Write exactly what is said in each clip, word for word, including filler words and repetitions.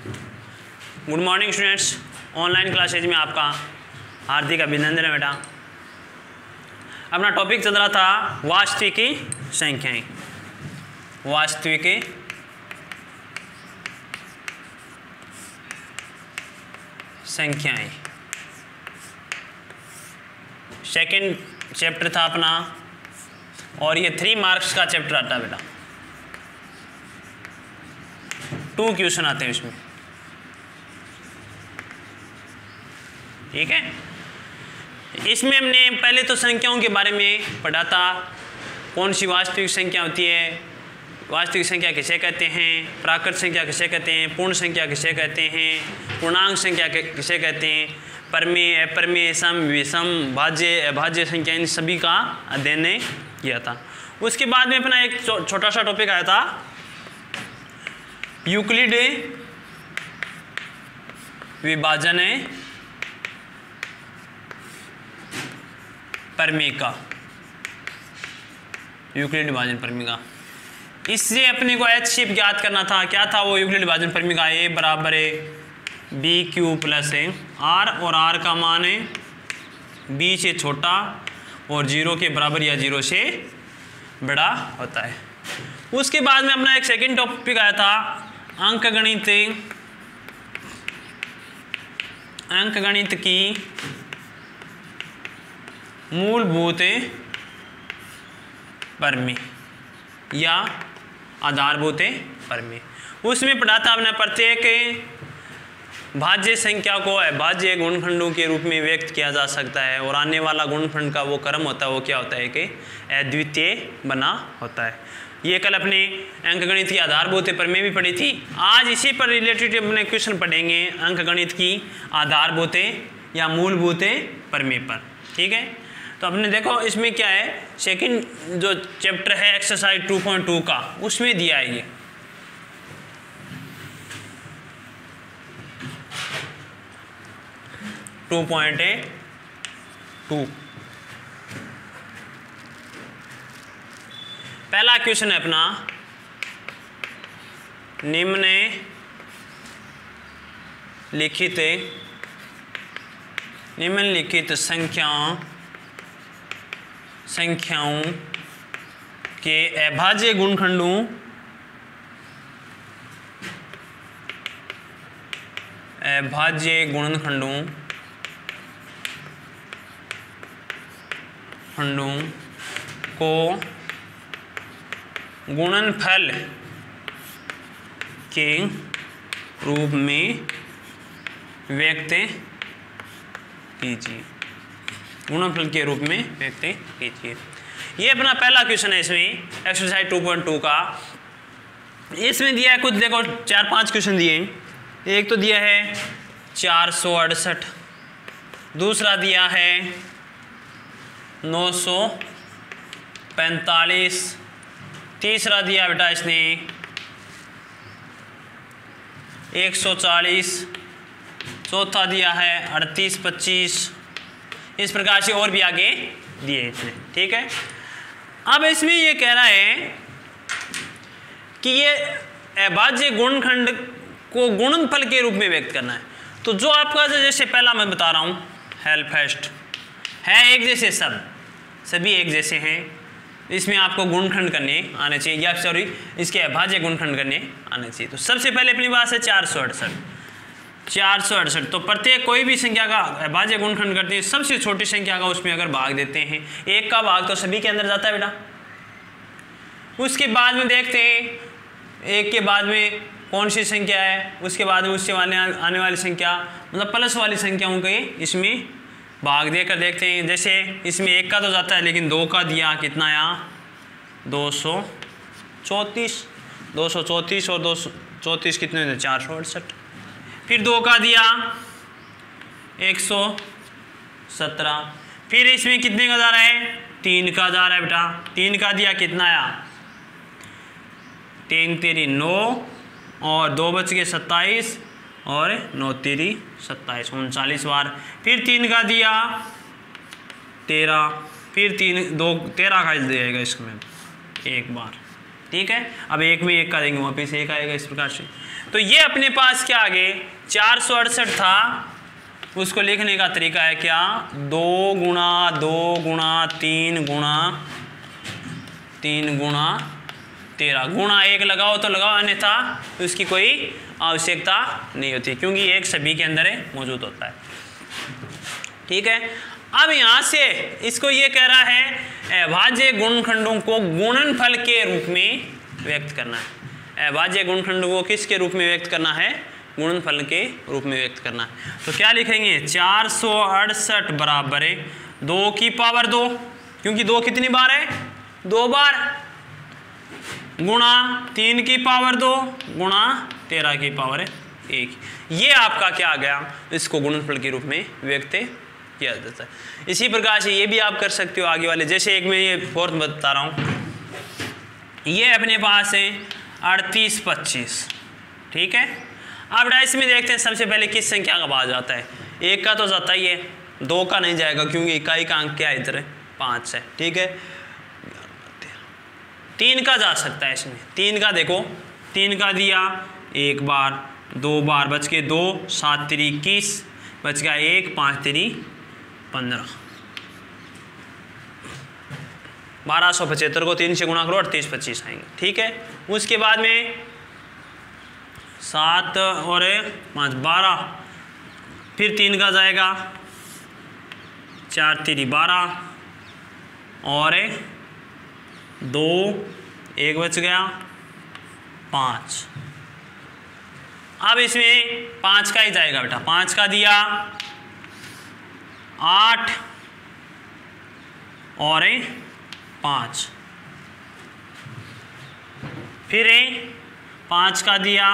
Good morning students, online classes में आपका हार्दिक अभिनंदन है बेटा। अपना टॉपिक चल रहा था वास्तविकी संख्याएं। वास्तविकी संख्याएं सेकंड चैप्टर था अपना, और ये थ्री मार्क्स का चैप्टर आता है बेटा। टू क्वेश्चन आते हैं इसमें, ठीक है। इसमें हमने पहले तो संख्याओं के बारे में पढ़ा था, कौन सी वास्तविक संख्या होती है, वास्तविक संख्या किसे कहते हैं, प्राकृत संख्या किसे कहते हैं, पूर्ण संख्या किसे कहते हैं, पूर्णांक संख्या किसे कहते हैं, परमेय अपरमेय सम विषम भाज्य अभाज्य संख्या, इन सभी का अध्ययन किया था। उसके बाद में अपना एक छोटा सा टॉपिक आया था यूक्लिड विभाजन परमेय का, यूक्लिड विभाजन परमेय का। इससे अपने को एच शेप ज्ञात करना था। क्या था वो यूक्लिड विभाजन परमेय का? ए बराबर है बी क्यू प्लस है आर, और आर का मान है बी से छोटा और जीरो के बराबर या जीरो से बड़ा होता है। उसके बाद में अपना एक सेकंड टॉपिक आया था अंकगणित अंकगणित की मूलभूत परमेय या आधारभूत परमेय। उसमें पढ़ा था अपने प्रत्येक भाज्य संख्या को अभाज्य गुणनखंडों के रूप में व्यक्त किया जा सकता है, और आने वाला गुणनखंड का वो क्रम होता है, वो क्या होता है कि अद्वितीय बना होता है। ये कल अपने अंकगणित की आधारभूत प्रमेय भी पढ़ी थी। आज इसी पर रिलेटेड अपने क्वेश्चन पढ़ेंगे अंकगणित की आधारभूत या मूलभूत प्रमेय पर, ठीक है। तो आपने देखो इसमें क्या है, सेकंड जो चैप्टर है एक्सरसाइज टू पॉइंट टू का, उसमें दिया है ये टू पॉइंट टू। पहला क्वेश्चन है अपना, निम्न लिखित निम्नलिखित संख्याओं संख्याओं के अभाज्य गुणनखंडों अभाज्य गुणनखंडों खंडों को गुणनफल के रूप में व्यक्त कीजिए, गुणनफल के रूप में व्यक्त कीजिए। ये अपना पहला क्वेश्चन है इसमें एक्सरसाइज टू पॉइंट टू का। इसमें दिया है कुछ, देखो चार पांच क्वेश्चन दिए हैं। एक तो दिया है चार सौ अड़सठ, दूसरा दिया है नौ सौ पैंतालीस, तीसरा दिया बेटा इसने एक सौ चालीस, चौथा दिया है अड़तीस पच्चीस, इस प्रकार से और भी आगे दिए इसने, ठीक है। अब इसमें ये कह रहा है कि ये अभाज्य गुणनखंड को गुणनफल के रूप में व्यक्त करना है। तो जो आपका जैसे पहला मैं बता रहा हूँ हेल्प फर्स्ट है, एक जैसे सब सभी एक जैसे हैं, इसमें आपको गुणनखंड करने आने चाहिए, या सॉरी इसके अभाज्य गुणनखंड करने आने चाहिए। तो सबसे पहले अपनी बात है चार सौ अड़सठ चार सौ अड़सठ। तो प्रत्येक कोई भी संख्या का अभाज्य गुणनखंड करते हैं, सबसे छोटी संख्या का उसमें अगर भाग देते हैं, एक का भाग तो सभी के अंदर जाता है बेटा। उसके बाद में देखते हैं एक के बाद में कौन सी संख्या है, उसके बाद में उससे वाले आने वाली संख्या, मतलब प्लस वाली संख्याओं के इसमें भाग देकर देखते हैं। जैसे इसमें एक का तो जाता है, लेकिन दो का दिया कितना यहाँ दो सौ चौंतीस, दो सौ चौंतीस और दो सौ चौंतीस कितने थे चार सौ अड़सठ। फिर दो का दिया एक सौ सत्रह, फिर इसमें कितने का जा रहा है तीन का जा रहा है बेटा, तीन का दिया कितना आया तीन तेरी नौ, और दो बच के सत्ताईस, और नौ तेरी सत्ताईस, उनचालीस बार। फिर तीन का दिया तेरह, फिर तीन दो तेरह का दिएगा इसमें एक बार, ठीक है। अब एक में एक करेंगे वापस एक आएगा इस प्रकार से। तो ये अपने पास क्या आ गए, चार सौ अड़सठ था, उसको लिखने का तरीका है क्या, दो गुणा दो गुणा तीन गुणा तीन गुणा तेरह, गुणा एक लगाओ तो लगाओ, अन्यथा तो उसकी कोई आवश्यकता नहीं होती, क्योंकि एक सभी के अंदर मौजूद होता है। ठीक है। अब यहाँ से इसको ये कह रहा है अभाज्य गुणनखंडों को गुणनफल के रूप में व्यक्त करना है। अभाज्य गुणनखंडों को किसके रूप में व्यक्त करना है, गुणनफल के रूप में व्यक्त करना है। तो क्या लिखेंगे, चार सौ अड़सठ बराबर है दो की पावर दो, क्योंकि दो कितनी बार है, दो बार, गुणा तीन की पावर दो गुणा तेरह की पावर एक। ये आपका क्या आ गया, इसको गुणनफल के रूप में व्यक्त किया जाता है। इसी प्रकार से ये भी आप कर सकते हो आगे वाले, जैसे एक मैं ये फोर्थ बता रहा हूँ, ये अपने पास है अड़तीस पच्चीस। ठीक है। अब डाइस में देखते हैं सबसे पहले किस संख्या का भाग जाता है, एक का तो जाता ही है, दो का नहीं जाएगा क्योंकि इकाई का अंक क्या है इधर है पाँच है। ठीक है। तीन का जा सकता है इसमें, तीन का देखो, तीन का दिया एक बार, दो बार, बच के दो, सात तिरी इक्कीस, बच गया एक, पाँच तिरी पंद्रह, बारह सौ पचहत्तर को तीन से गुणा करो अड़तीस पच्चीस आएंगे। ठीक है। उसके बाद में सात और पाँच बारह, फिर तीन का जाएगा चार तिरी बारह और दो, एक बच गया पाँच। अब इसमें पाँच का ही जाएगा बेटा, पाँच का दिया आठ और पाँच, फिर पाँच का दिया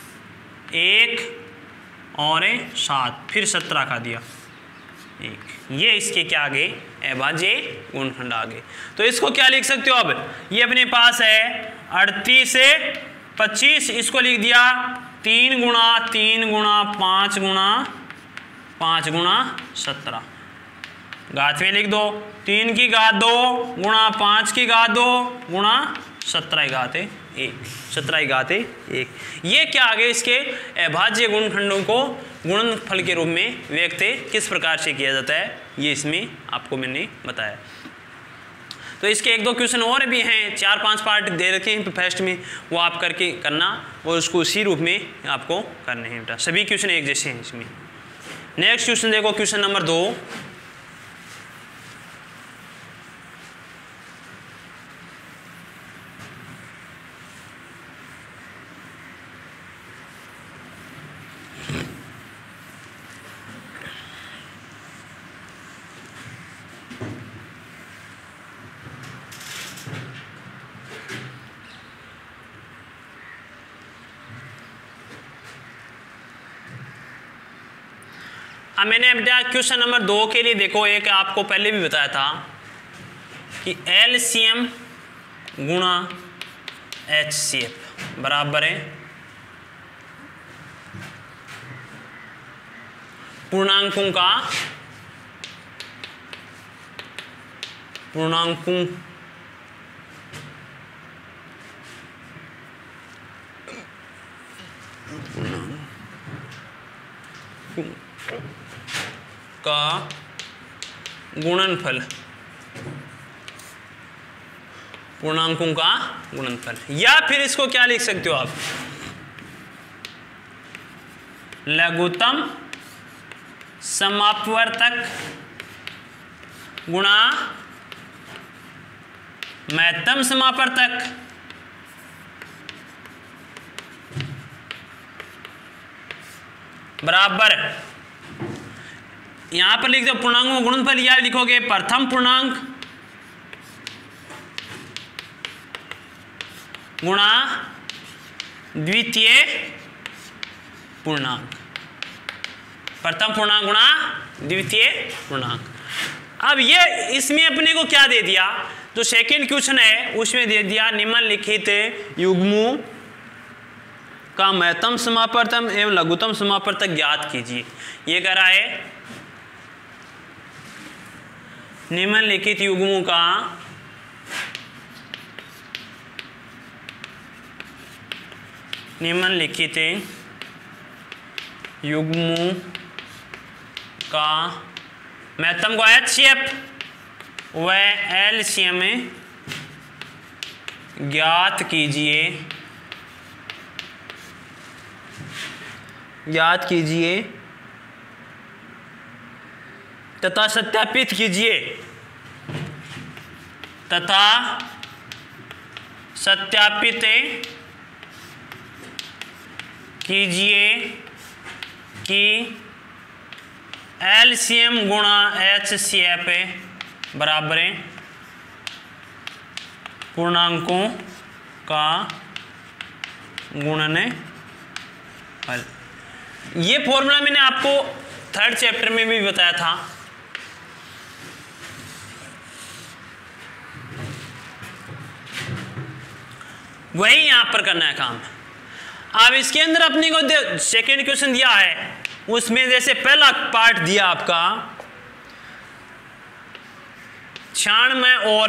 एक और सात, फिर सत्रह का दिया एक। ये इसके क्या आ गए, अभाज्य गुणनखंड आ गए। तो इसको क्या लिख सकते हो, अब ये अपने पास है अड़तीस से पच्चीस, इसको लिख दिया तीन गुणा तीन गुणा पाँच गुणा पाँच गुणा सत्रह, घात में लिख दो, तीन की घात दो गुणा पाँच की घात दो गुणा सत्रह की घात है एक, सत्रह की घात है एक। ये क्या आगे इसके अभाज्य गुणनखंडों को गुणनफल के रूप में व्यक्त किस प्रकार से किया जाता है, ये इसमें आपको मैंने बताया। तो इसके एक दो क्वेश्चन और भी हैं, चार पांच पार्ट दे रखे हैं फर्स्ट में, वो आप करके करना और उसको उसी रूप में आपको करने हैं बेटा, सभी क्वेश्चन एक जैसे हैं इसमें। नेक्स्ट क्वेश्चन देखो, क्वेश्चन नंबर दो, अब मैंने बेटा क्वेश्चन नंबर दो के लिए देखो, एक आपको पहले भी बताया था कि एलसीएम गुणा एचसीएफ बराबर है पूर्णांकों का पूर्णांकों का गुणनफल, पूर्णांकों का गुणनफल, या फिर इसको क्या लिख सकते हो आप, लघुत्तम समापवर्तक गुणा महत्तम समापवर्तक बराबर, यहां पर लिख दो पूर्णांकों गुणनफल, या लिखोगे प्रथम पूर्णांक गुणा द्वितीय पूर्णांक, प्रथम पूर्णांक गुणा द्वितीय पूर्णांक। अब ये इसमें अपने को क्या दे दिया, जो सेकंड क्वेश्चन है उसमें दे दिया निम्नलिखित युग्मों का महत्तम समापवर्तक एवं लघुत्तम समापवर्तक ज्ञात कीजिए। ये कह रहा है निम्नलिखित युग्मों का निम्नलिखित युग्मों का महत्तम को एच सी एफ व एलसीएम ज्ञात कीजिए ज्ञात कीजिए तथा सत्यापित कीजिए तथा सत्यापित कीजिए कि एलसीएम गुणा एच सी एफ बराबर पूर्णांकों का गुणनफल। ये फॉर्मूला मैंने आपको थर्ड चैप्टर में भी बताया था। वही यहां पर करना है काम। अब इसके अंदर अपने को सेकेंड क्वेश्चन दिया है, उसमें जैसे पहला पार्ट दिया आपका छियानवे और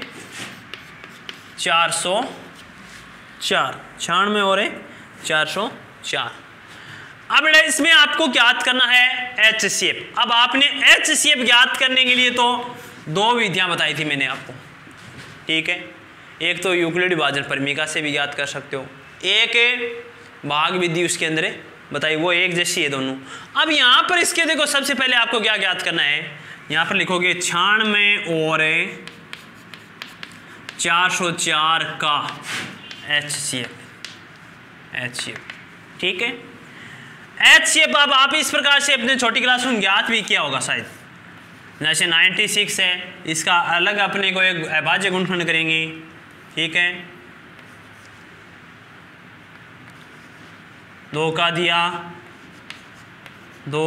चार सौ चार छियानवे और चार सौ चार। अब इसमें आपको ज्ञात करना है एच सी एफ। अब आपने एच सी एफ ज्ञात करने के लिए तो दो विधियां बताई थी मैंने आपको, ठीक है। एक तो यूक्लिड विभाजन परमिका से भी ज्ञात कर सकते हो, एक भाग विधि उसके अंदर बताइए, वो एक जैसी है दोनों। अब यहाँ पर इसके देखो सबसे पहले आपको क्या ज्ञात करना है, यहाँ पर लिखोगे छियानवे और चार सौ चार का H C F H C F, ठीक है। एच सी एफ अब आप इस प्रकार से अपने छोटी क्लास में ज्ञात भी किया होगा शायद, जैसे छियानवे है, इसका अलग अपने को एक अभाज्य गुणनफल करेंगे, ठीक है। दो का दिया दो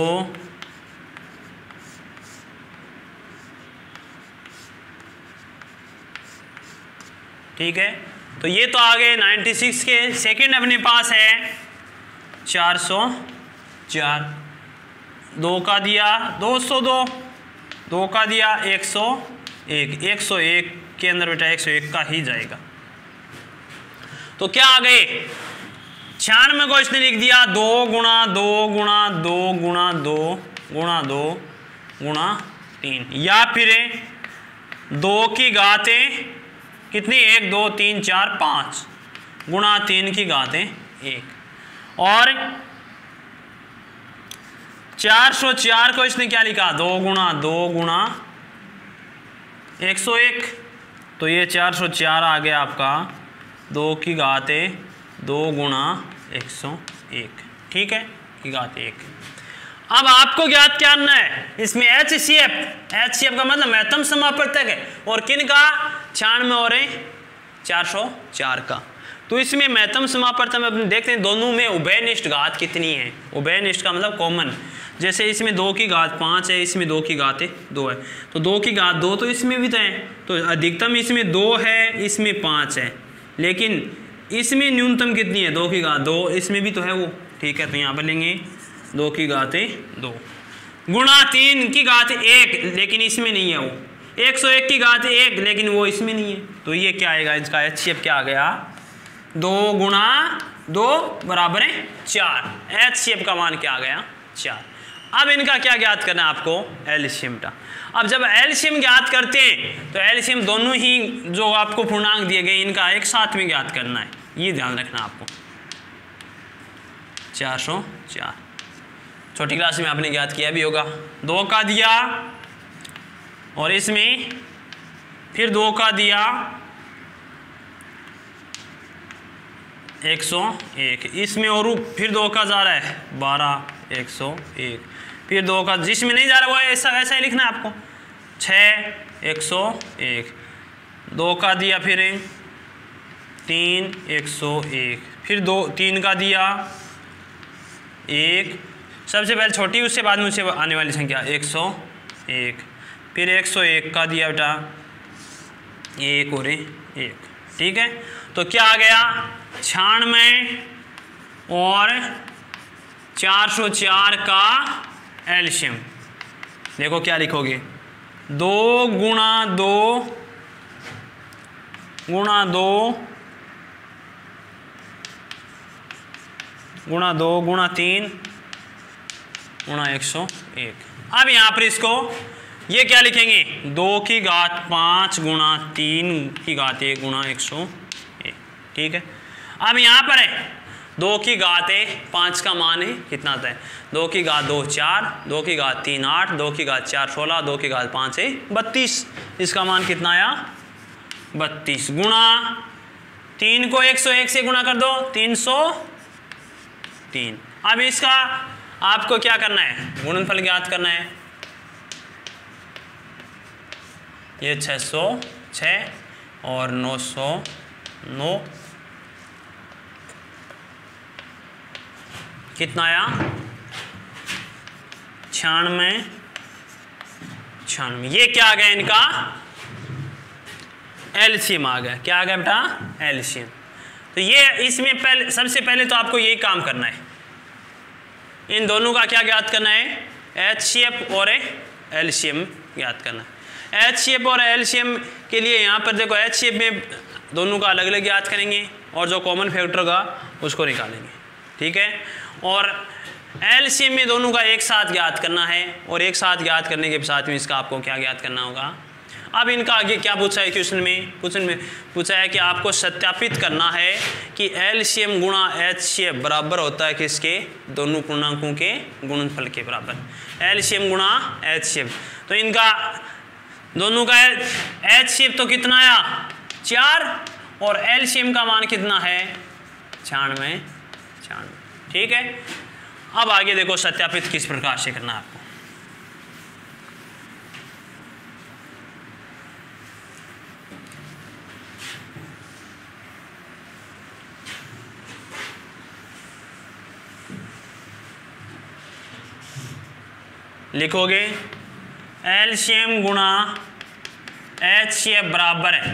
ठीक है। तो ये तो आ गए छियानवे के। सेकंड अपने पास है चार सौ चार, दो का दिया दो सौ दो, दो का दिया एक सौ एक, एक सौ एक के अंदर बेटा एक सौ एक का ही जाएगा। तो क्या आ गए, छियानवे को इसने लिख दिया दो गुणा दो गुणा दो गुणा दो गुणा दो गुणा तीन, या फिर दो की घातें कितनी, एक दो तीन चार पाँच, गुणा तीन की घातें एक, और चार सौ चार को इसने क्या लिखा, दो गुणा दो गुणा एक सौ एक। तो ये चार सौ चार आ गया आपका दो की घातें दो गुणा एक सौ एक, ठीक है, की घात एक। अब आपको ज्ञात क्या करना है इसमें H C F, H C F का मतलब महत्तम समापवर्तक है, और किन का, छियानवे और चार सौ चार का। तो इसमें महत्तम समापवर्तक में देखते हैं दोनों में उभयनिष्ठ घात कितनी है। उभयनिष्ठ का मतलब कॉमन, जैसे इसमें दो की घात पाँच है, इसमें दो की घात दो है, तो दो की घात दो तो इसमें भी तो है, तो अधिकतम इसमें दो है, इसमें पाँच है, लेकिन इसमें न्यूनतम कितनी है, दो की घात दो, इसमें भी तो है वो, ठीक है। तो यहाँ पर लेंगे दो की घातें दो गुणा तीन की घात एक, लेकिन इसमें नहीं है वो, एक सौ एक की घात एक, लेकिन वो इसमें नहीं है। तो ये क्या आएगा, इसका एच सी एफ क्या आ गया, दो गुणा दो बराबर है चार। एच सी एफ का मान क्या आ गया, चार। अब इनका क्या ज्ञात करना है आपको, एलसीएम का। अब जब एलसीएम ज्ञात करते हैं तो एलसीएम दोनों ही जो आपको पूर्णांक दिए गए इनका एक साथ में ज्ञात करना है, ये ध्यान रखना आपको। चार सौ चार छोटी क्लास में आपने ज्ञात किया भी होगा, दो का दिया और इसमें फिर दो का दिया एक सौ एक, इसमें और फिर दो का जा रहा है बारह एक सौ एक, फिर दो का जिसमें नहीं जा रहा वो ऐसा ऐसा ही लिखना है आपको, छः एक सौ एक, दो का दिया फिर तीन एक सौ एक, फिर दो तीन का दिया एक, सबसे पहले छोटी उससे बाद में उससे आने वाली संख्या एक सौ एक, फिर एक सौ एक का दिया बेटा एक और एक, ठीक है। तो क्या आ गया, छियानवे और चार सौ चार का एलसीएम। देखो क्या लिखोगे, दो गुणा दो गुणा दो गुणा दो गुणा तीन गुणा एक सौ एक। अब यहाँ पर इसको ये क्या लिखेंगे, दो की घात पाँच गुणा तीन की घात एक गुणा एक सौ एक। ठीक है, अब यहाँ पर है दो की घात है, पाँच का मान है कितना आता है, दो की घात दो चार, दो की घात तीन आठ, दो की घात चार सोलह, दो की घात पाँच है बत्तीस। इसका मान कितना आया, बत्तीस। गुणा तीन को एक सौ एक से गुणा कर दो, तीन सौ तीन। अब इसका आपको क्या करना है, गुणनफल ज्ञात करना है। ये छः सौ छः और नौ सौ नौ कितना आया, छियानवे छियानवे। ये क्या आ गया, इनका एलसीएम आ गया। क्या आ गया बेटा, एलसीएम। तो ये इसमें पहले सबसे पहले तो आपको यही काम करना है, इन दोनों का क्या ज्ञात करना है, एचसीएफ और एलसीएम ज्ञात करना है। एचसीएफ और एलसीएम के लिए यहाँ पर देखो, एचसीएफ में दोनों का अलग अलग ज्ञात करेंगे और जो कॉमन फैक्टर का उसको निकालेंगे। ठीक है, और एलसीएम में दोनों का एक साथ ज्ञात करना है और एक साथ ज्ञात करने के साथ में इसका आपको क्या ज्ञात करना होगा। अब इनका आगे क्या पूछा है क्वेश्चन में, क्वेश्चन में पूछा है कि आपको सत्यापित करना है कि एलसीएम गुणा एचसीएफ बराबर होता है किसके, दोनों पूर्णांकों के गुणनफल के बराबर। एलसीएम गुणा एचसीएफ, तो इनका दोनों का एचसीएफ तो कितना आया, चार, और एलसीएम का मान कितना है, छियानवे छियानवे। ठीक है, अब आगे देखो सत्यापित किस प्रकार से करना है आपको। लिखोगे एलसीएम गुणा एचसीएफ बराबर है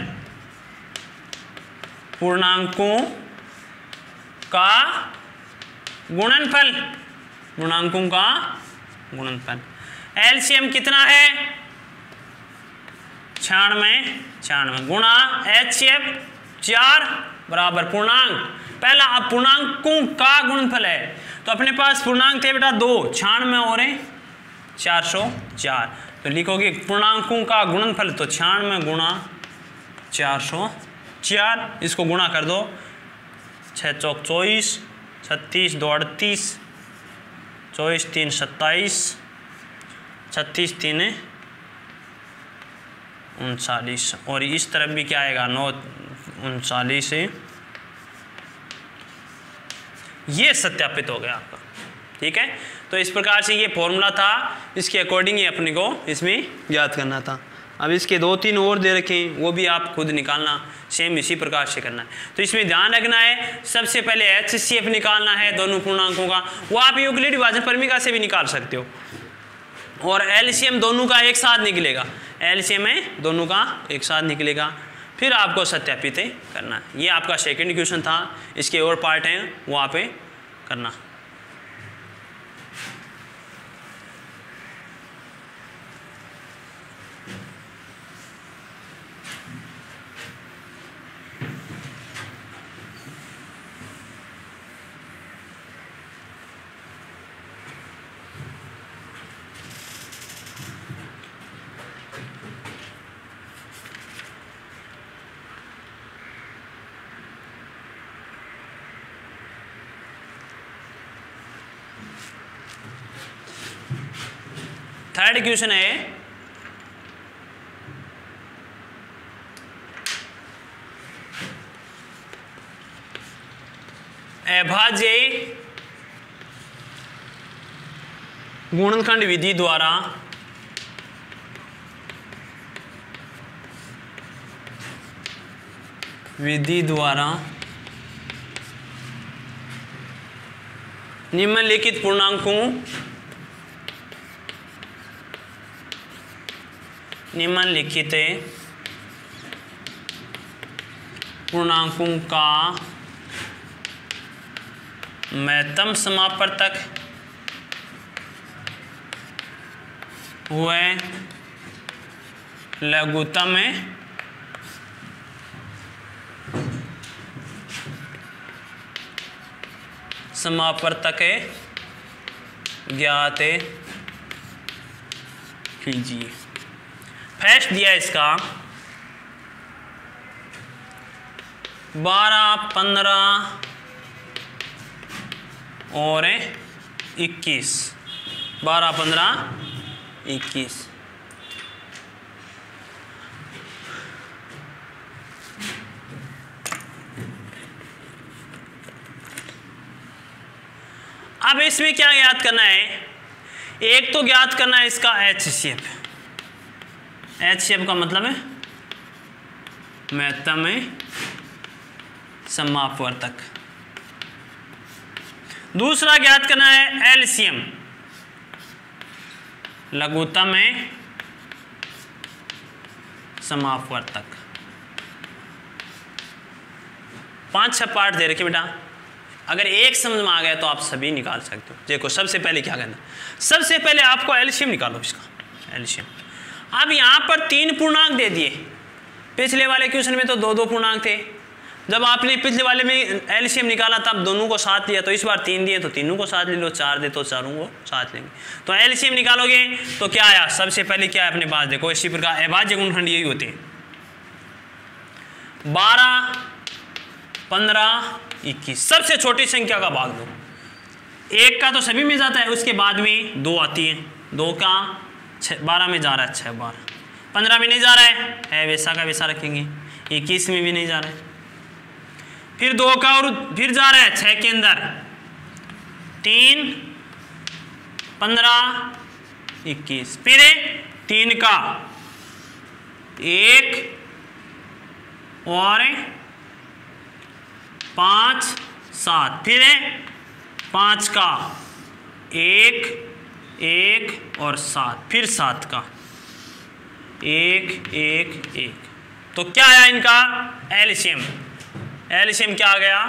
पूर्णांकों का गुणनफल, पूर्णांकों का गुणनफल। एलसीएम कितना है, छियानवे छियानवे गुणा एचसीएफ चार बराबर पूर्णांक, पहला अब पूर्णांकों का गुणनफल है तो अपने पास पूर्णांक थे बेटा दो, छियानवे और चार सौ चार, तो लिखोगे पूर्णांकों का गुणनफल, तो छियानवे गुणा चार सौ चार, इसको गुणा कर दो, छः चौक चौबीस, छत्तीस दो अड़तीस, चौबीस तीन सत्ताईस, छत्तीस तीन उनचालीस, और इस तरफ भी क्या आएगा, नौ उनचालीस। ये सत्यापित हो गया आपका। ठीक है, तो इस प्रकार से ये फॉर्मूला था, इसके अकॉर्डिंग ही अपने को इसमें याद करना था। अब इसके दो तीन और दे रखे हैं, वो भी आप खुद निकालना, सेम इसी प्रकार से करना है। तो इसमें ध्यान रखना है, सबसे पहले एचसीएफ निकालना है दोनों पूर्णांकों का, वो आप यूक्लिड विभाजन परमिका से भी निकाल सकते हो, और एलसीएम दोनों का एक साथ निकलेगा, एलसीएम है दोनों का एक साथ निकलेगा, फिर आपको सत्यापित करना है। ये आपका सेकेंड क्वेश्चन था, इसके और पार्ट हैं वो आप करना। थर्ड क्वेश्चन है, अभाज्य गुणनखंड विधि द्वारा विधि द्वारा निम्नलिखित पूर्णांकों निम्नलिखित पूर्णांकों का महत्तम समापवर्तक हुए लघुत्तम समापवर्तक ज्ञात कीजिए। फर्स्ट दिया इसका बारह, पंद्रह और इक्कीस, बारह, पंद्रह, इक्कीस। अब इसमें क्या ज्ञात करना है? एक तो ज्ञात करना है इसका H C F. H C F का मतलब है महत्तम समापवर्तक। दूसरा ज्ञात करना है एल सी एम, लघुत्तम समापवर्तक। पांच छह पार्ट दे रखे बेटा, अगर एक समझ में आ गया तो आप सभी निकाल सकते हो। देखो सबसे पहले क्या करना, सबसे पहले आपको एलसीएम निकालो इसका एलसीएम। अब यहाँ पर तीन पूर्णांक दे दिए, पिछले वाले क्वेश्चन में तो दो दो पूर्णांक थे। जब आपने पिछले वाले में एलसीएम निकाला तब दोनों को साथ लिया, तो इस बार तीन दिए तो तीनों को साथ ले लो, चार दे तो चारों को साथ लेंगे। तो एलसीएम निकालोगे तो क्या आया? सबसे पहले क्या है अपने पास, देखो इसी प्रकार अभाज्य गुणनखंड यही होते हैं, बारह, पंद्रह, इक्कीस। सबसे छोटी संख्या का भाग दो, एक का तो सभी में जाता है, उसके बाद में दो आती है, दो का छः, बारह में जा रहा है, छः बारह, पंद्रह में नहीं जा रहा है, है वैसा का वैसा रखेंगे, इक्कीस में भी नहीं जा रहा है, फिर दो का और फिर जा रहा है छः के अंदर, तीन, पंद्रह, इक्कीस, फिर तीन का एक और पाँच, सात, फिर पाँच का एक, एक और सात, फिर सात का एक, एक, एक। तो क्या आया इनका एलसीएम? एलसीएम क्या आ गया?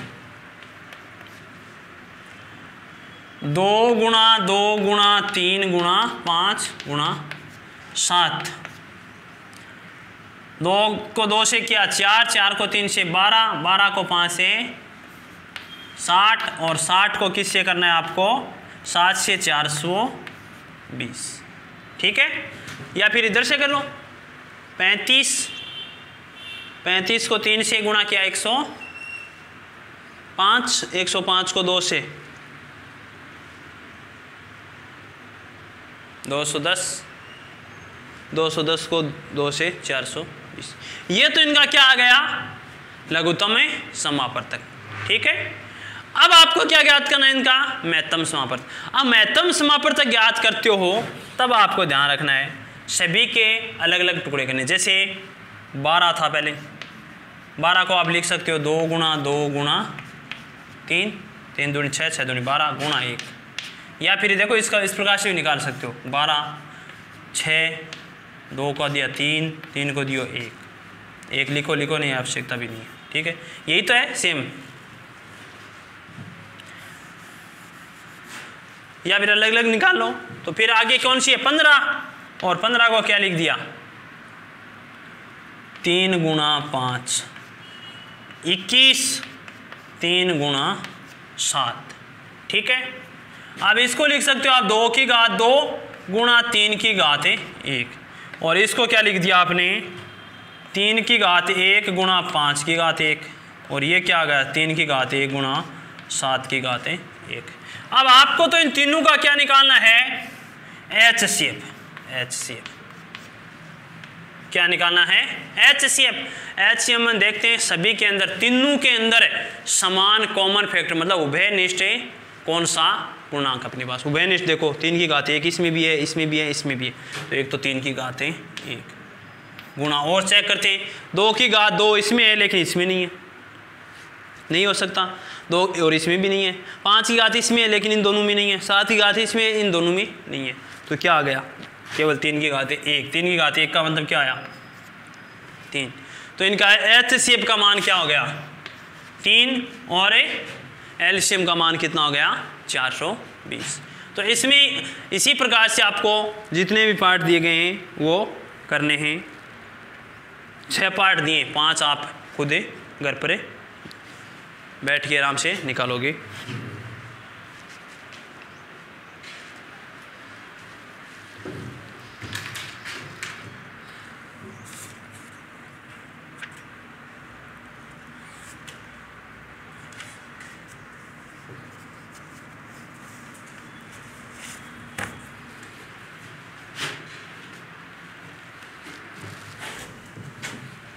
दो गुणा दो गुणा तीन गुणा पाँच गुणा सात। दो को दो से किया चार, चार को तीन से बारह, बारह को पाँच से साठ, और साठ को किससे करना है आपको? सात से चार सौ बीस। ठीक है, या फिर इधर से कर लो, पैंतीस, पैंतीस को तीन से गुणा किया एक सौ पाँच, एक सौ पाँच को दो से दो सौ दस, दो सौ दस को दो से चार सौ बीस। ये तो इनका क्या आ गया? लघुत्तम समापवर्तक। ठीक है, अब आपको क्या ज्ञात करना है? इनका महत्तम समापवर्तक। अब महत्तम समापवर्तक ज्ञात करते हो तब आपको ध्यान रखना है सभी के अलग अलग टुकड़े करने। जैसे बारह था पहले, बारह को आप लिख सकते हो दो गुणा दो गुणा तीन, तीन दूनी छः, छः दूनी बारह गुणा एक। या फिर देखो इसका इस प्रकार से भी निकाल सकते हो, बारह, छः, दो को दिया तीन, तीन को दियो एक, एक लिखो लिखो नहीं आवश्यकता भी नहीं है। ठीक है, यही तो है सेम। या फिर अलग अलग निकाल लो। तो फिर आगे कौन सी है? पंद्रह, और पंद्रह को क्या लिख दिया? तीन गुणा पाँच, इक्कीस, तीन गुणा सात। ठीक है, अब इसको लिख सकते हो आप दो की घात दो गुणा तीन की घात एक, और इसको क्या लिख दिया आपने? तीन की घात एक गुणा पाँच की घात एक, और ये क्या आ गया? तीन की घात एक गुणा सात की घात एक। अब आपको तो इन तीनों का क्या निकालना है? H C F. H C F क्या निकालना है? H C F. H C F में देखते हैं सभी के अंदर, तीनों के अंदर समान कॉमन फैक्टर, मतलब उभयनिष्ठ कौन सा पूर्णांक अपने पास? उभयनिष्ठ देखो, तीन की घात एक इसमें भी है, इसमें भी है, इसमें भी है, तो एक तो तीन की घात है एक गुणा, और चेक करते हैं दो की घात दो इसमें है लेकिन इसमें नहीं है, नहीं हो सकता, दो और इसमें भी नहीं है, पाँच की घात इसमें है लेकिन इन दोनों में नहीं है, सात की घात इसमें इन दोनों में नहीं है, तो क्या आ गया? केवल तीन की घात एक। तीन की घात एक का मतलब क्या आया? तीन। तो इनका एच सी एफ का मान क्या हो गया? तीन, और एलसीएम का मान कितना हो गया? चार सौ बीस। तो इसमें इसी प्रकार से आपको जितने भी पार्ट दिए गए हैं वो करने हैं। छह पार्ट दिए, पांच आप खुद घर पर बैठ के आराम से निकालोगे।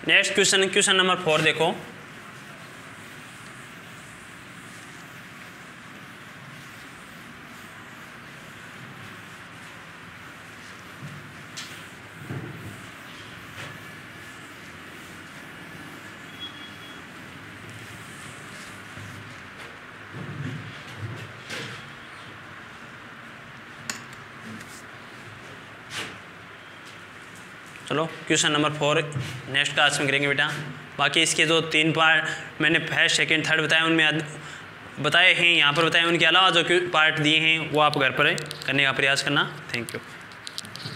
Next question question number four देखो। चलो question number four next class में करेंगे बेटा। बाकी इसके जो तीन पार्ट मैंने फर्स्ट सेकंड थर्ड बताया उनमें बताए हैं, यहाँ पर बताए, उनके अलावा जो पार्ट दिए हैं वो आप घर पर करने का प्रयास करना। Thank you.